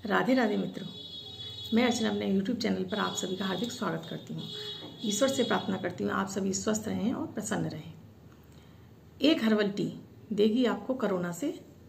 राधे राधे मित्रों, मैं अर्चना अपने YouTube चैनल पर आप सभी का हार्दिक स्वागत करती हूँ। ईश्वर से प्रार्थना करती हूँ आप सभी स्वस्थ रहें और प्रसन्न रहें। एक हर्बल टी देगी आपको कोरोना से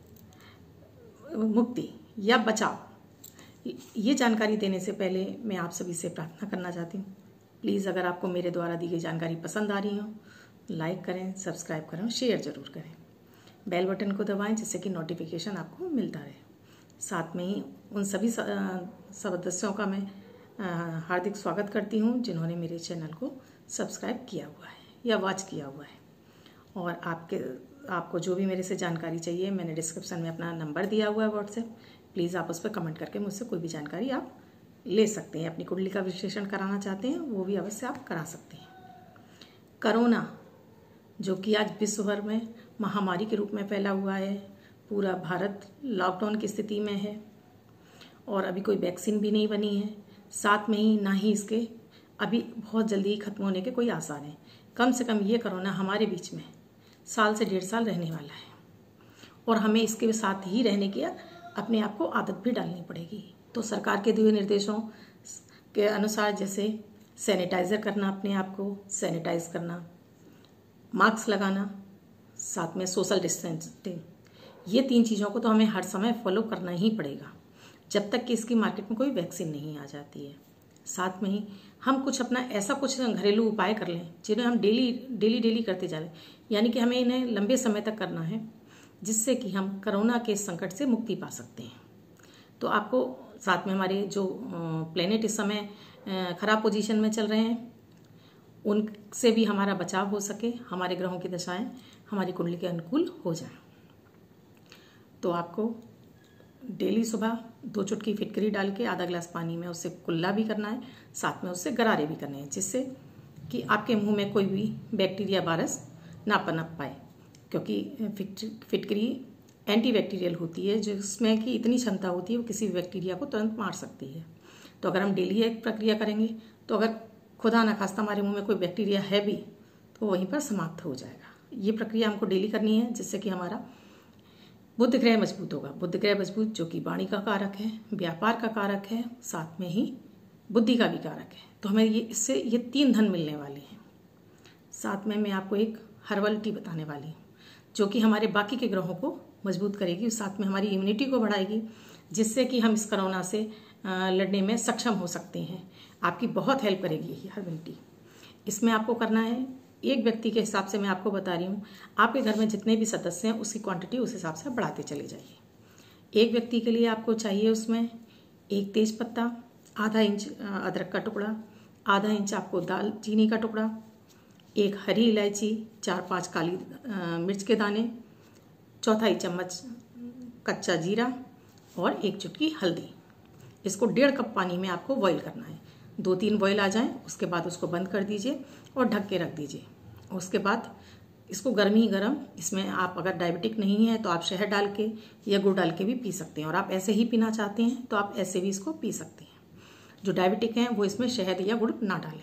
मुक्ति या बचाव। ये जानकारी देने से पहले मैं आप सभी से प्रार्थना करना चाहती हूँ, प्लीज़ अगर आपको मेरे द्वारा दी गई जानकारी पसंद आ रही हो, लाइक करें, सब्सक्राइब करें, शेयर ज़रूर करें। बेल बटन को दबाएं जिससे कि नोटिफिकेशन आपको मिलता रहे। साथ में ही उन सभी सदस्यों का मैं हार्दिक स्वागत करती हूं जिन्होंने मेरे चैनल को सब्सक्राइब किया हुआ है या वॉच किया हुआ है। और आपको जो भी मेरे से जानकारी चाहिए, मैंने डिस्क्रिप्शन में अपना नंबर दिया हुआ है व्हाट्सएप, प्लीज़ आप उस पर कमेंट करके मुझसे कोई भी जानकारी आप ले सकते हैं। अपनी कुंडली का विश्लेषण कराना चाहते हैं वो भी अवश्य आप करा सकते हैं। कोरोना जो कि आज विश्व भर में महामारी के रूप में फैला हुआ है, पूरा भारत लॉकडाउन की स्थिति में है और अभी कोई वैक्सीन भी नहीं बनी है। साथ में ही ना ही इसके अभी बहुत जल्दी ही खत्म होने के कोई आसार हैं। कम से कम ये कोरोना हमारे बीच में साल से 1.5 साल रहने वाला है और हमें इसके साथ ही रहने की अपने आप को आदत भी डालनी पड़ेगी। तो सरकार के दिए निर्देशों के अनुसार जैसे सैनिटाइज़र करना, अपने आप को सैनिटाइज करना, मास्क लगाना, साथ में सोशल डिस्टेंसिंग, ये 3 चीज़ों को तो हमें हर समय फॉलो करना ही पड़ेगा जब तक कि इसकी मार्केट में कोई वैक्सीन नहीं आ जाती है। साथ में ही हम कुछ अपना ऐसा कुछ घरेलू उपाय कर लें जिन्हें हम डेली करते जा रहे हैं, यानी कि हमें इन्हें लंबे समय तक करना है जिससे कि हम कोरोना के संकट से मुक्ति पा सकते हैं। तो आपको साथ में हमारे जो प्लेनेट इस समय खराब पोजीशन में चल रहे हैं उनसे भी हमारा बचाव हो सके, हमारे ग्रहों की दशाएं हमारी कुंडली के अनुकूल हो जाएं। तो आपको डेली सुबह 2 चुटकी फिटकरी डाल के आधा गिलास पानी में उससे कुल्ला भी करना है, साथ में उससे गरारे भी करने हैं जिससे कि आपके मुंह में कोई भी बैक्टीरिया वायरस ना पनप पाए, क्योंकि फिटकरी एंटीबैक्टीरियल होती है जिसमें कि इतनी क्षमता होती है वो किसी भी बैक्टीरिया को तुरंत मार सकती है। तो अगर हम डेली एक प्रक्रिया करेंगे तो अगर खुदा न खास्ता हमारे मुंह में कोई बैक्टीरिया है भी तो वहीं पर समाप्त हो जाएगा। ये प्रक्रिया हमको डेली करनी है जिससे कि हमारा बुध ग्रह मजबूत होगा। बुध ग्रह मजबूत जो कि वाणी का कारक है, व्यापार का कारक है, साथ में ही बुद्धि का भी कारक है। तो हमें इससे ये 3 धन मिलने वाले हैं। साथ में मैं आपको एक हर्बल टी बताने वाली हूँ जो कि हमारे बाकी के ग्रहों को मजबूत करेगी, साथ में हमारी इम्यूनिटी को बढ़ाएगी जिससे कि हम इस कोरोना से लड़ने में सक्षम हो सकते हैं। आपकी बहुत हेल्प करेगी ये हर्बल टी। इसमें आपको करना है, एक व्यक्ति के हिसाब से मैं आपको बता रही हूँ, आपके घर में जितने भी सदस्य हैं उसकी क्वांटिटी उस हिसाब से बढ़ाते चले जाइए। एक व्यक्ति के लिए आपको चाहिए उसमें 1 तेज पत्ता, आधा इंच अदरक का टुकड़ा, आधा इंच आपको दालचीनी का टुकड़ा, 1 हरी इलायची, 4-5 काली मिर्च के दाने, 1/4 चम्मच कच्चा जीरा और 1 चुटकी हल्दी। इसको 1.5 कप पानी में आपको बॉईल करना है। 2-3 बॉईल आ जाएं उसके बाद उसको बंद कर दीजिए और ढक के रख दीजिए। उसके बाद इसको गर्म इसमें आप अगर डायबिटिक नहीं है तो आप शहद डाल के या गुड़ डाल के भी पी सकते हैं, और आप ऐसे ही पीना चाहते हैं तो आप ऐसे भी इसको पी सकते हैं। जो डायबिटिक हैं वो इसमें शहद या गुड़ ना डालें।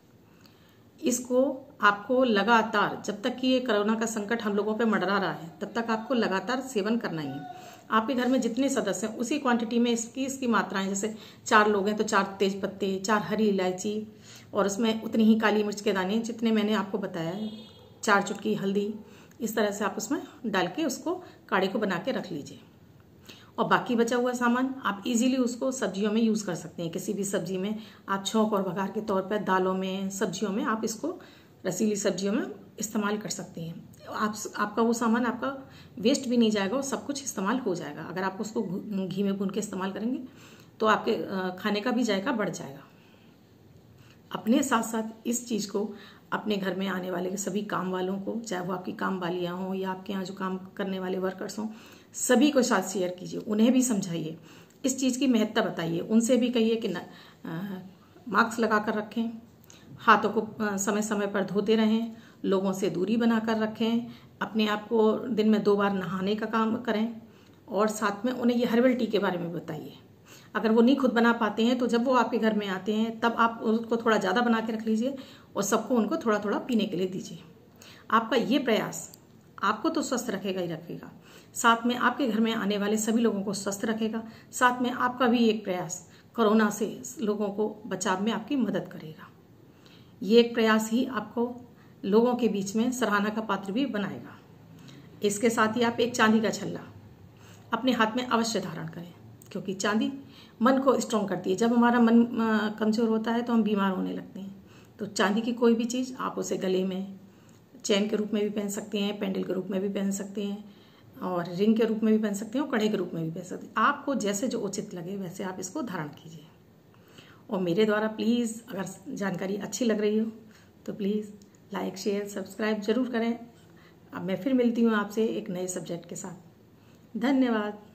इसको आपको लगातार, जब तक कि ये कोरोना का संकट हम लोगों पे मंडरा रहा है तब तक आपको लगातार सेवन करना ही है। आपके घर में जितने सदस्य हैं उसी क्वांटिटी में इसकी मात्राएं, जैसे 4 लोग हैं तो 4 तेज पत्ते, 4 हरी इलायची और उसमें उतनी ही काली मिर्च के दाने जितने मैंने आपको बताया है, 4 चुटकी हल्दी, इस तरह से आप उसमें डाल के उसको काढ़े को बना के रख लीजिए। और बाकी बचा हुआ सामान आप इजीली उसको सब्जियों में यूज़ कर सकते हैं। किसी भी सब्जी में आप छौंक और बघार के तौर पर दालों में, सब्जियों में आप इसको रसीली सब्जियों में इस्तेमाल कर सकते हैं। आपका वो सामान आपका वेस्ट भी नहीं जाएगा और सब कुछ इस्तेमाल हो जाएगा। अगर आप उसको घी में भून के इस्तेमाल करेंगे तो आपके खाने का भी जायका बढ़ जाएगा। अपने साथ साथ इस चीज़ को अपने घर में आने वाले सभी काम वालों को, चाहे वो आपकी काम वालियाँ हों या आपके यहाँ जो काम करने वाले वर्कर्स हों, सभी को साथ शेयर कीजिए। उन्हें भी समझाइए, इस चीज़ की महत्ता बताइए। उनसे भी कहिए कि मास्क लगा कर रखें, हाथों को समय समय पर धोते रहें, लोगों से दूरी बनाकर रखें, अपने आप को दिन में 2 बार नहाने का काम करें और साथ में उन्हें ये हर्बल टी के बारे में बताइए। अगर वो नहीं खुद बना पाते हैं तो जब वो आपके घर में आते हैं तब आप उसको थोड़ा ज़्यादा बना के रख लीजिए और सबको उनको थोड़ा थोड़ा पीने के लिए दीजिए। आपका ये प्रयास आपको तो स्वस्थ रखेगा ही रखेगा, साथ में आपके घर में आने वाले सभी लोगों को स्वस्थ रखेगा, साथ में आपका भी एक प्रयास कोरोना से लोगों को बचाव में आपकी मदद करेगा। ये एक प्रयास ही आपको लोगों के बीच में सराहना का पात्र भी बनाएगा। इसके साथ ही आप एक चांदी का छल्ला अपने हाथ में अवश्य धारण करें, क्योंकि चांदी मन को स्ट्रॉन्ग करती है। जब हमारा मन कमजोर होता है तो हम बीमार होने लगते हैं। तो चांदी की कोई भी चीज़ आप उसे गले में चेन के रूप में भी पहन सकते हैं, पेंडल के रूप में भी पहन सकते हैं, और रिंग के रूप में भी पहन सकते हैं, और कड़े के रूप में भी पहन सकते हैं। आपको जैसे जो उचित लगे वैसे आप इसको धारण कीजिए। और मेरे द्वारा प्लीज़ अगर जानकारी अच्छी लग रही हो तो प्लीज़ लाइक शेयर सब्सक्राइब जरूर करें। अब मैं फिर मिलती हूँ आपसे एक नए सब्जेक्ट के साथ। धन्यवाद।